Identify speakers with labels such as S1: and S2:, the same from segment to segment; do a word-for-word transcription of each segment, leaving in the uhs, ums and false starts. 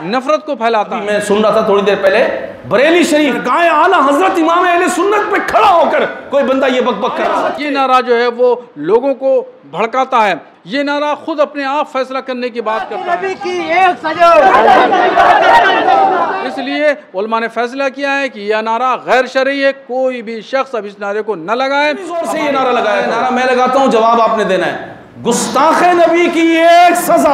S1: नफरत को फैलाता है।
S2: मैं सुन रहा था थोड़ी देर पहले बरेली शरीफ गाय आला हजरत इमाम अहले सुन्नत पे खड़ा होकर कोई बंदा ये बकबक कर रहा है।
S1: ये नारा जो है वो लोगों को भड़काता है। ये नारा खुद अपने आप फैसला करने की बात करता है। इसलिए उलमा ने फैसला किया है कि यह नारा गैर शरई है, कोई भी शख्स अब इस नारे को न लगाए।
S2: जोर से ये नारा लगाया, नारा मैं लगाता हूँ, जवाब आपने देना है। गुस्ताखे नबी की एक सजा।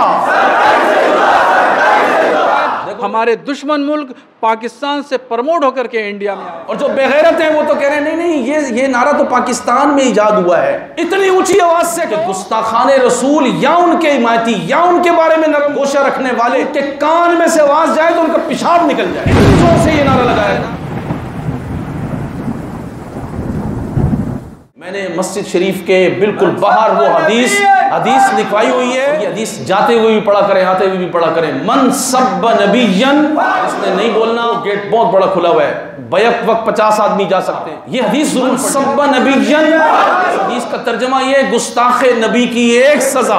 S1: हमारे दुश्मन मुल्क पाकिस्तान से प्रमोट होकर के इंडिया में आए,
S2: और जो बेगैरत हैं वो तो कह रहे हैं नहीं नहीं ये ये नारा तो पाकिस्तान में इजाद हुआ है, इतनी ऊंची आवाज से कि गुस्ताखाने रसूल या उनके हिमायती या उनके बारे में नरम गोशा रखने वाले के कान में से आवाज जाए तो उनका पेशाब निकल जाए। जोर से ये नारा लगाया। मैंने मस्जिद शरीफ के बिल्कुल बाहर वो हदीस हदीस लिखवाई हुई है। ये हदीस जाते हुए भी पढ़ा करें, आते हुए भी पढ़ा करें। मन सब्ब नबियन, इसने नहीं बोलना, गेट बहुत बड़ा खुला हुआ है, बैक वक्त पचास आदमी जा सकते हैं। ये हदीस जरूर सब्ब नबियन, हदीस का तर्जमा ये गुस्ताखे नबी की एक सजा।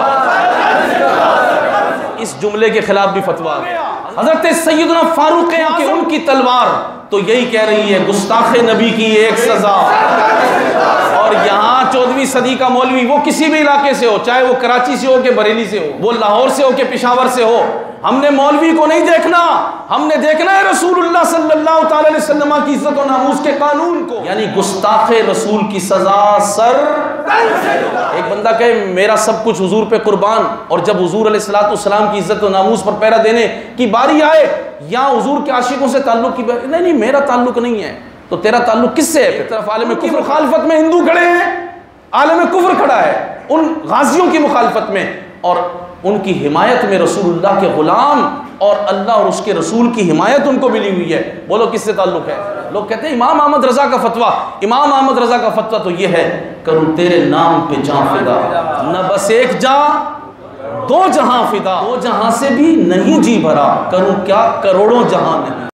S2: इस जुमले के खिलाफ भी फतवा आ गया। हजरत सैयदना फारूक आज़म उनकी तलवार तो यही कह रही है गुस्ताखे नबी की एक सजा। और यहाँ चौदहवीं सदी का मौलवी, वो किसी भी इलाके से हो, चाहे वो कराची से हो के बरेली से हो, वो लाहौर से हो के पेशावर से हो, हमने मौलवी को नहीं देखना, हमने देखना है रसूलुल्लाह सल्लल्लाहु अलैहि वसल्लम की इज्जत और नामूस के कानून को। यानी गुस्ताखे रसूल की सजा सर। एक बंदा कहे मेरा सब कुछ हुजूर पे कुर्बान, और जब हुजूर अलैहिस्सलाम की इज्जत और नामूस पर पहरा देने की बारी आए या हुजूर के आशिकों से ताल्लुक की बारी, नहीं नहीं मेरा ताल्लुक नहीं है, तो तेरा ताल्लुक किससे है? एक तरफ आलम कुफ्र मुखालफत में हिंदू खड़े हैं, आलम कुफ्र खड़ा है उन गाजियों की मुखालफत में, और उनकी हिमायत में रसूलुल्लाह के गुलाम और अल्लाह और उसके रसूल की हिमायत उनको मिली हुई है। बोलो किससे ताल्लुक है? लोग कहते हैं इमाम अहमद रजा का फतवा, इमाम अहमद रजा का फतवा तो ये है, करूं तेरे नाम पे जां फिदा, न बस एक जा दो जहां फिदा, दो जहां से भी नहीं जी भरा, करूं क्या करोड़ों जहां नहीं।